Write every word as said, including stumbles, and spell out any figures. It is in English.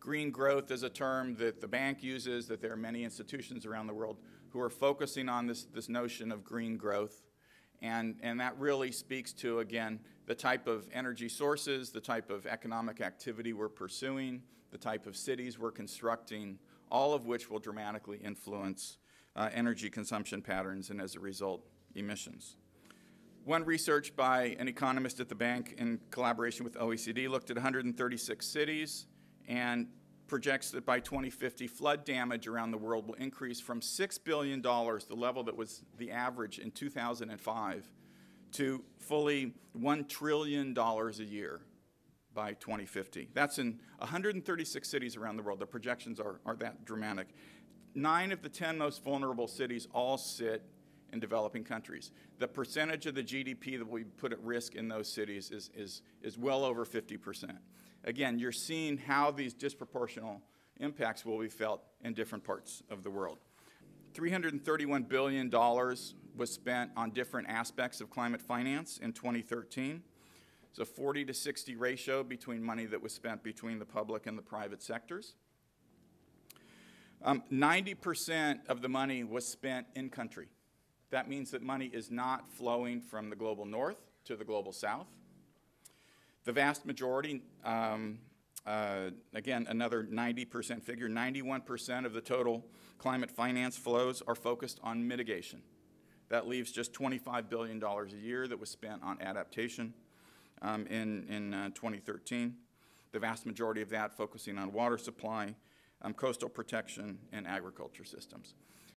Green growth is a term that the bank uses, that there are many institutions around the world who are focusing on this, this notion of green growth. And, and that really speaks to, again, the type of energy sources, the type of economic activity we're pursuing, the type of cities we're constructing, all of which will dramatically influence uh, energy consumption patterns and, as a result, emissions. One research by an economist at the bank in collaboration with O E C D looked at one hundred thirty-six cities and projects that by twenty fifty, flood damage around the world will increase from six billion dollars, the level that was the average in two thousand five, to fully one trillion dollars a year by twenty fifty. That's in one hundred thirty-six cities around the world. The projections are, are that dramatic. Nine of the ten most vulnerable cities all sit in developing countries. The percentage of the G D P that we put at risk in those cities is, is, is well over fifty percent. Again, you're seeing how these disproportional impacts will be felt in different parts of the world. three hundred thirty-one billion dollars was spent on different aspects of climate finance in twenty thirteen. It's a forty to sixty ratio between money that was spent between the public and the private sectors. Um, ninety percent of the money was spent in country. That means that money is not flowing from the global north to the global south. The vast majority, um, uh, again, another ninety percent figure, ninety-one percent of the total climate finance flows are focused on mitigation. That leaves just twenty-five billion dollars a year that was spent on adaptation um, in, in uh, twenty thirteen. The vast majority of that focusing on water supply, um, coastal protection, and agriculture systems.